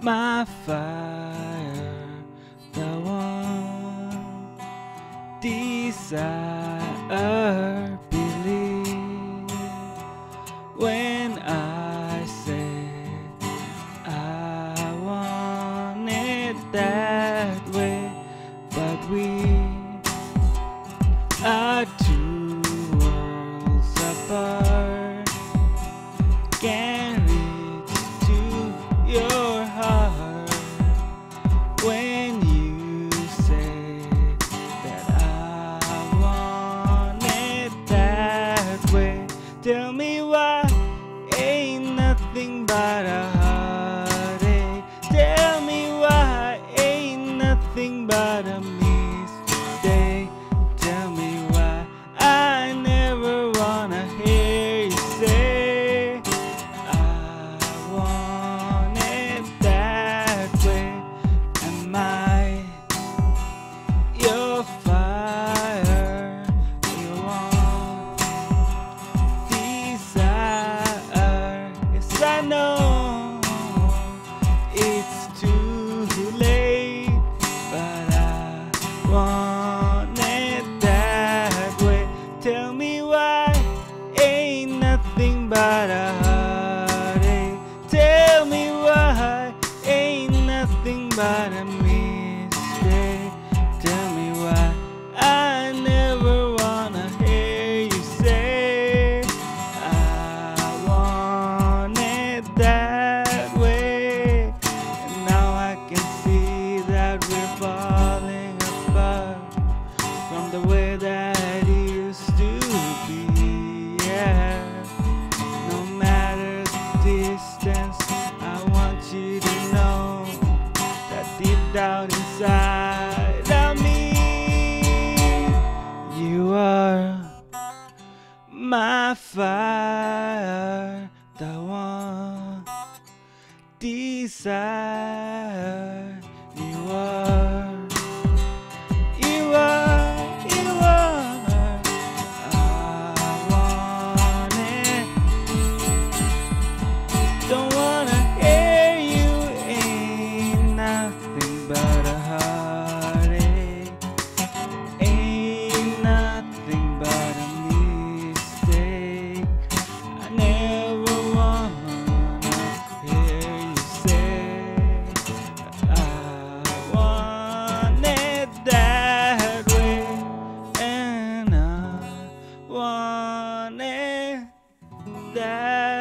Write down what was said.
my fire, the one desire, believe when I say I want it that way, but we are two worlds apart. Can't reach to your heart when you say that I want it that way. Tell me why ain't nothing but a heartache. Tell me why ain't nothing but a mistake. Tell me why I never wanna hear you say I want it that way. Am I your fire, your one desire? Yes, I know it's too late, but I want it that way. Tell me why ain't nothing but a heartache. Tell me why ain't nothing but a mistake. Tell me why I never wanna hear you say I want it that way. And now I can see that we're falling apart from the way that it used to be. Yeah, no matter the distance, I want you to know that deep down inside of me, you are my fire, the one desire. You are, you are, you are. I want it. Don't wanna hear you. Ain't nothing but a heartache. Ain't nothing but a mistake. I never wanna hear you say I want it that way, and I want it that